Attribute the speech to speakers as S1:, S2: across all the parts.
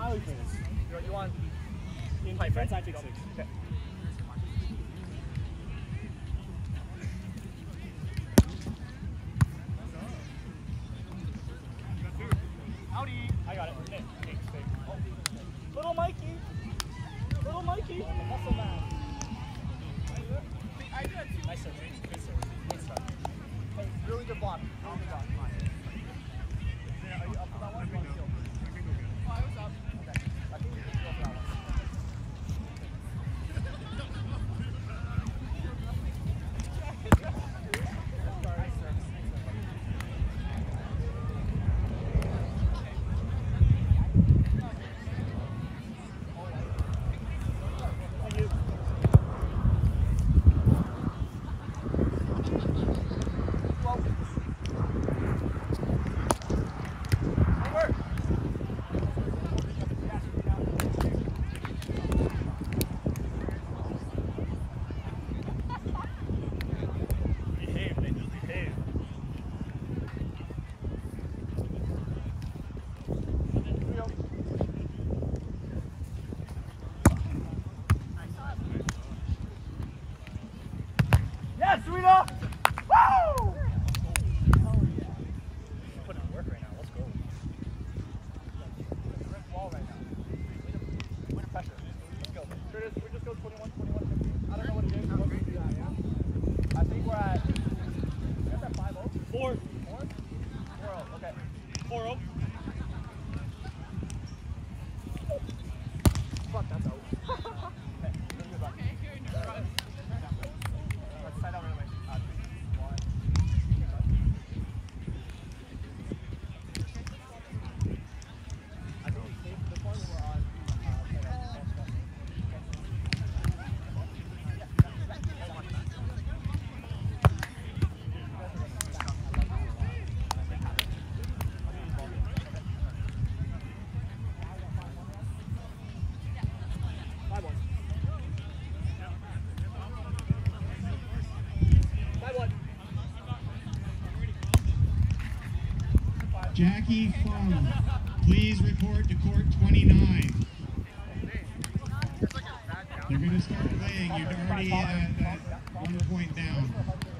S1: alley, please.
S2: You want
S1: in pipe, right? Side 6.
S2: Okay.
S1: Howdy. I got it. Hey, oh. Little Mikey. Little Mikey. The muscle man. I do it too. Nice serve. Good serve. Good stuff. Hey, really good block. Really good block. Are you up for that one? Oh, I was up. Okay. I think we can go for that one.
S3: Jackie Fung, please report to court 29. They're going to start playing. You're already at 1 point down.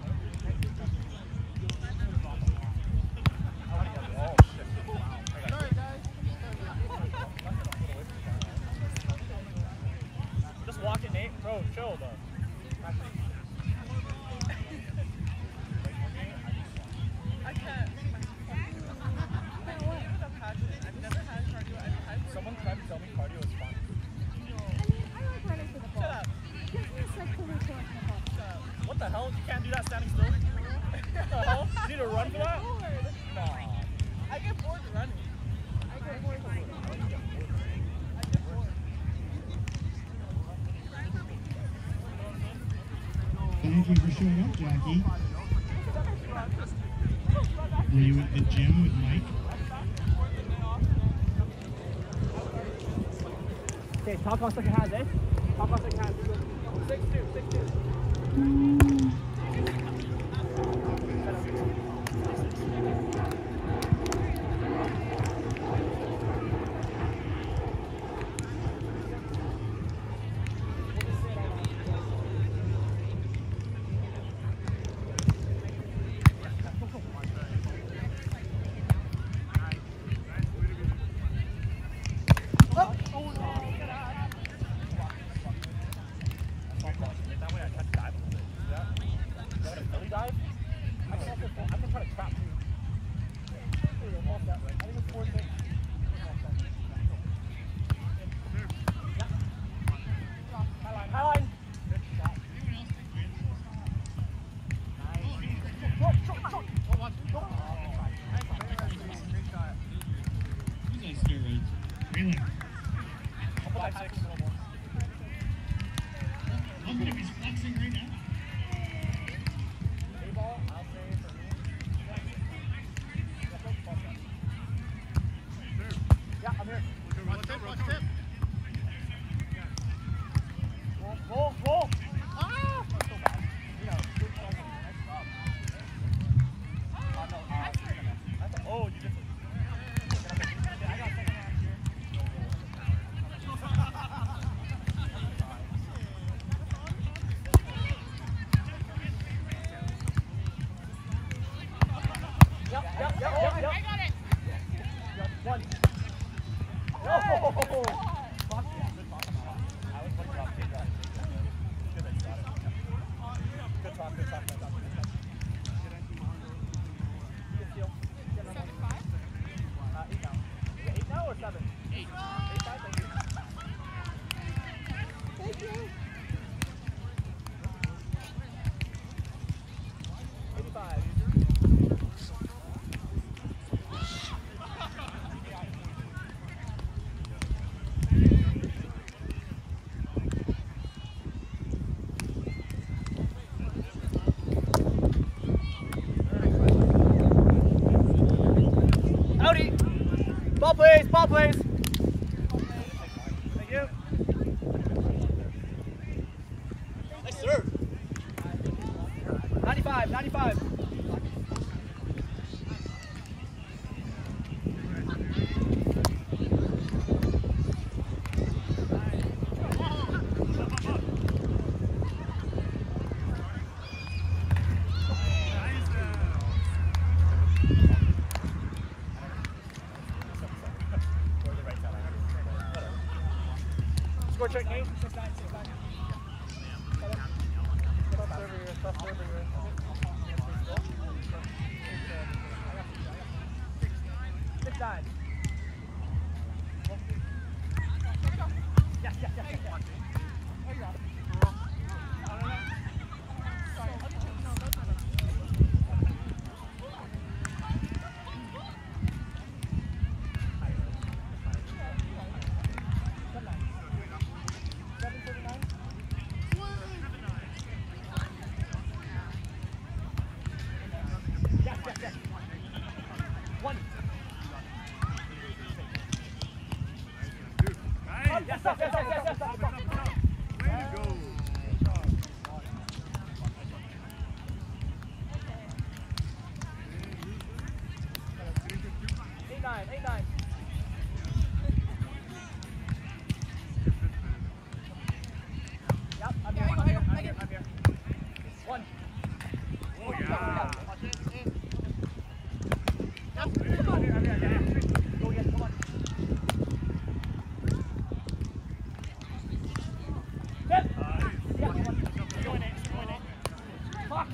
S1: Just walk it, Nate. Bro, chill though. I can't. Someone tried to tell me cardio is fun.
S4: I like running for the ball.
S1: Shut up.
S4: Gives me circulatory control.
S1: What the hell? You can't do that standing still? What the hell? You need to run for that? Nah. I get bored running. I get bored running.
S3: Thank you for showing up, Jackie. Were you at the gym with Mike?
S1: Okay, talk on second hands, eh? Talk on second hands. 6-2, 6-2. Yep. I got it. One. No. Fuck yeah. Good talk. I was one drop. Good that you got it. Good talk. Good steal.
S4: 7-5?
S1: 8 now. 8 now or 7? 8. 8-5. Thank you.
S4: Thank you.
S1: 85. Howdy! Ball please! Ball please! Thank you. Nice serve. 95. Score check, Nate. 6-9. Tough server here. Yes. One. Yes.
S3: Way to go.
S1: 8-9. Yep, I'm here. One.
S3: Oh, yeah.
S1: I'm here. Go again, come on. Hit! Yeah, come on. Join it. Fuck!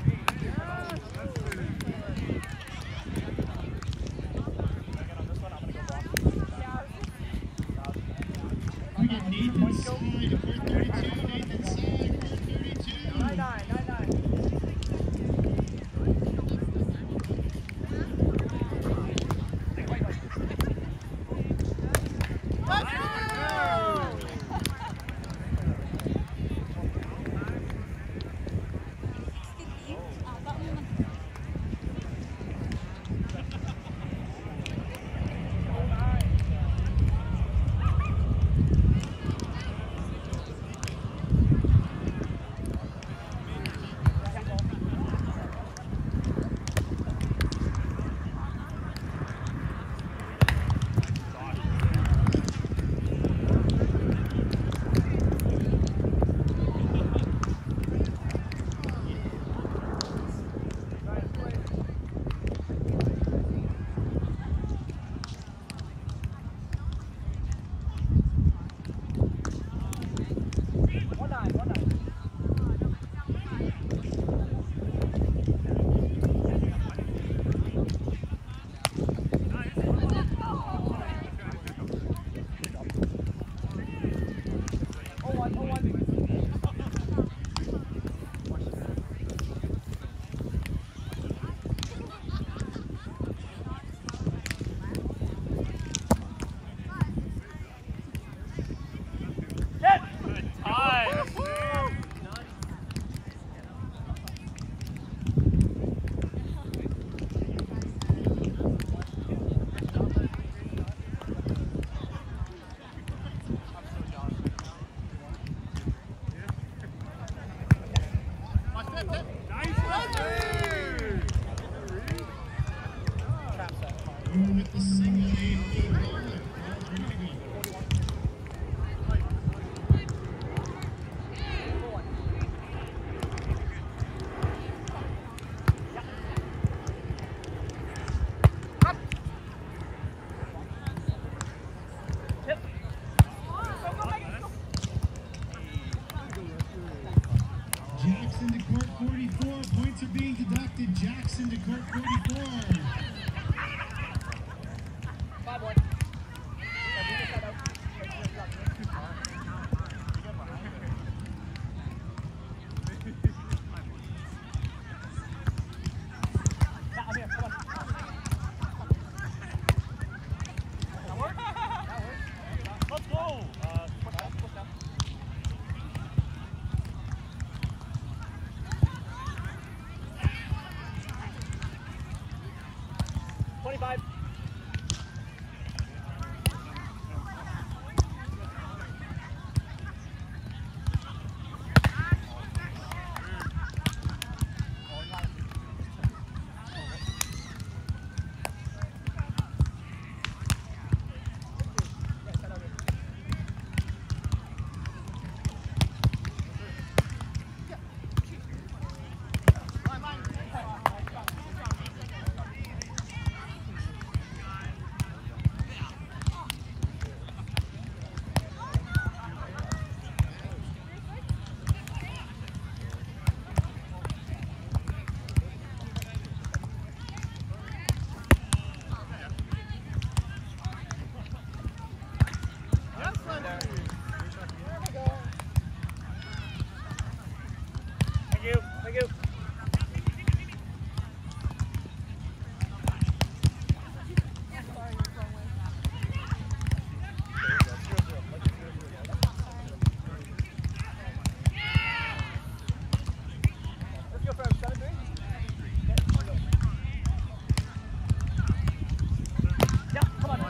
S3: We get Nathan Side at 432. Nathan Side, 432.
S1: 9-9.
S3: Moving with the single aid for the ball. Ball's ready to go.
S1: 25. Thank you. Thank you. Let's go for 7-3. Yeah, come on.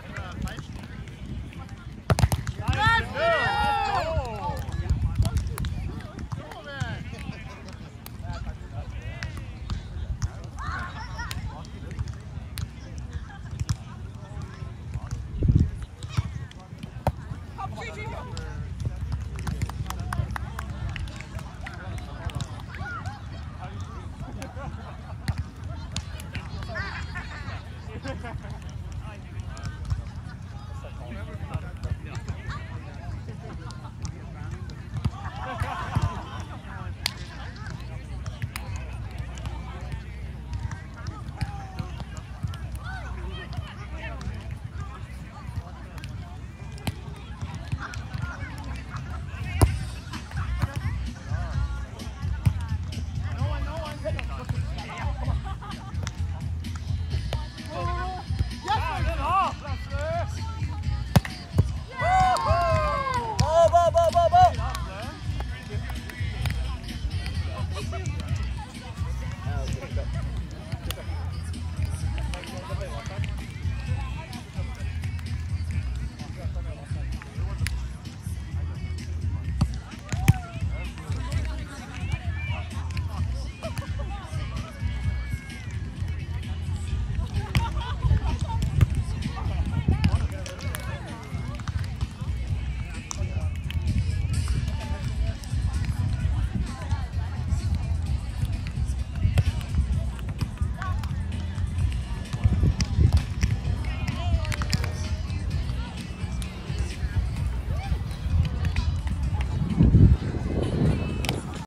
S1: Ha ha ha.